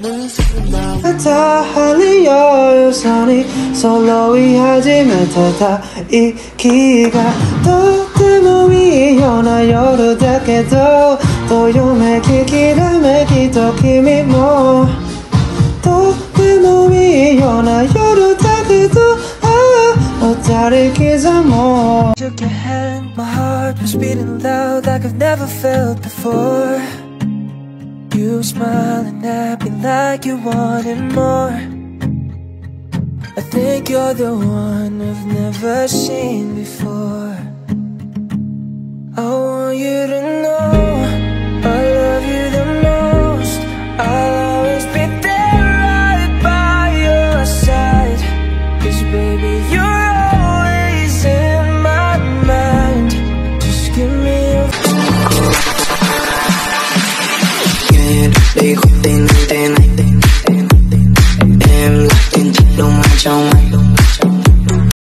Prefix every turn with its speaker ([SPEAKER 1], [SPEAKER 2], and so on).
[SPEAKER 1] 다 할리어 손이 솔로이 하지만 다 이기가 또 때문이 연하 여러 닿게도 또 요매 기기라매 기도 kimiも또 때문이 연하 여러 닿게도 너 다리 기사 뭐
[SPEAKER 2] Shook your hand, my heart was beating loud like I've never felt before. You smiling at me like you wanted more. I think you're the one I've never seen before. I want you to know I love you the most. I'll always be there right by your side. 'Cause baby you're always in my mind. Just give me your đi khúc tin tên này em là tin chắc đâu mà trong anh